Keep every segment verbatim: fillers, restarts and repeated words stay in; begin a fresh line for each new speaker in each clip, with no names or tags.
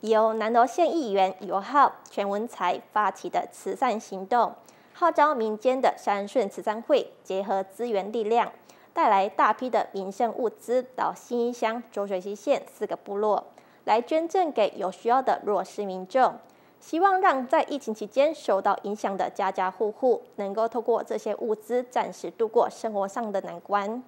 由南投县议员尤浩、全文才发起的慈善行动，号召民间的山顺慈善会结合资源力量，带来大批的民生物资到新义乡浊水溪县四个部落，来捐赠给有需要的弱势民众。希望让在疫情期间受到影响的家家户户，能够透过这些物资暂时度过生活上的难关。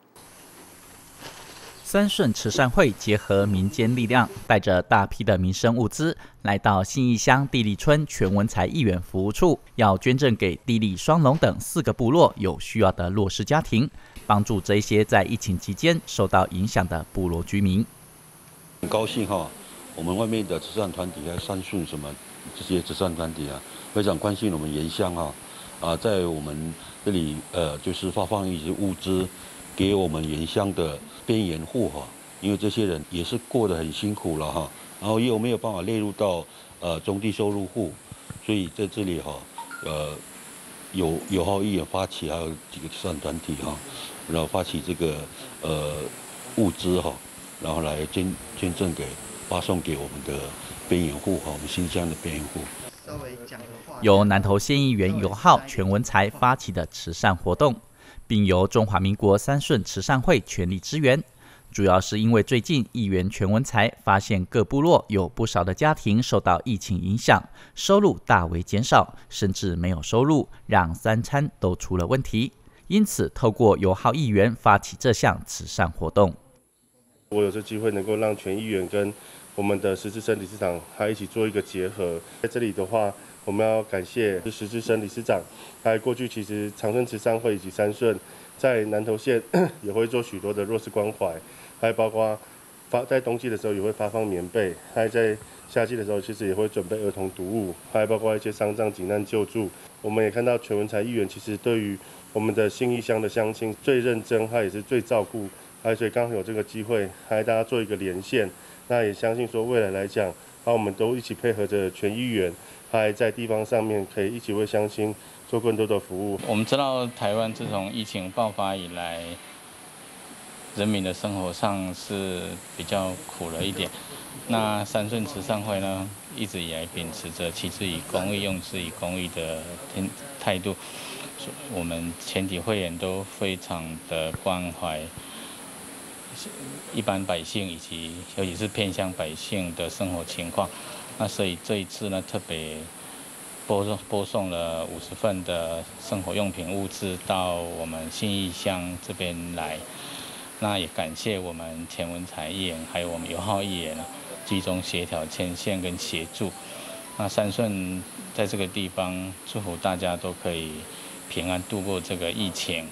三顺慈善会结合民间力量，带着大批的民生物资，来到信义乡地利村全文才议员服务处，要捐赠给地利、双龙等四个部落有需要的弱势家庭，帮助这些在疫情期间受到影响的部落居民。
很高兴哈，我们外面的慈善团体还有三顺什么这些慈善团体啊，非常关心我们原乡哈啊，在我们这里呃，就是发放一些物资给我们原乡的边缘户哈，因为这些人也是过得很辛苦了哈，然后又没有办法列入到呃中低收入户，所以在这里哈，呃，有友好议员发起，还有几个慈善团体哈，然后发起这个呃物资哈，然后来捐捐赠给发送给我们的边缘户哈，我们新乡的边缘户。
由南投县议员尤浩、全文才发起的慈善活动，并由中华民国三顺慈善会全力支援。主要是因为最近议员全文才发现各部落有不少的家庭受到疫情影响，收入大为减少，甚至没有收入，让三餐都出了问题。因此，透过尤浩议员发起这项慈善活动。
我有这机会能够让全议员跟我们的石志生理事长还一起做一个结合。在这里的话，我们要感谢石志生理事长，还过去其实长春慈善会以及三顺在南投县也会做许多的弱势关怀，还包括发在冬季的时候也会发放棉被，还在夏季的时候其实也会准备儿童读物，还包括一些丧葬急难救助。我们也看到全文才议员其实对于我们的信义乡的乡亲最认真，他也是最照顾，还所以刚好有这个机会，还大家做一个连线。那也相信说未来来讲，那我们都一起配合着全议员，还在地方上面可以一起为乡亲做更多的服务。
我们知道台湾自从疫情爆发以来，人民的生活上是比较苦了一点。那三顺慈善会呢，一直以来秉持着弃之以公益、用之以公益的态度，我们全体会员都非常的关怀一般百姓以及尤其是偏乡百姓的生活情况。那所以这一次呢，特别播送播送了五十份的生活用品物资到我们信义乡这边来。那也感谢我们前文才议员还有我们尤浩议员集中协调牵线跟协助。那三顺在这个地方，祝福大家都可以平安度过这个疫情。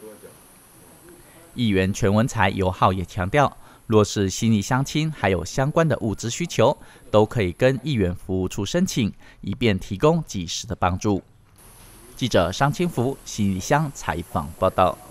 议员全文才尤浩也强调，若是信义乡亲还有相关的物资需求，都可以跟议员服务处申请，以便提供及时的帮助。记者商清福信义乡采访报道。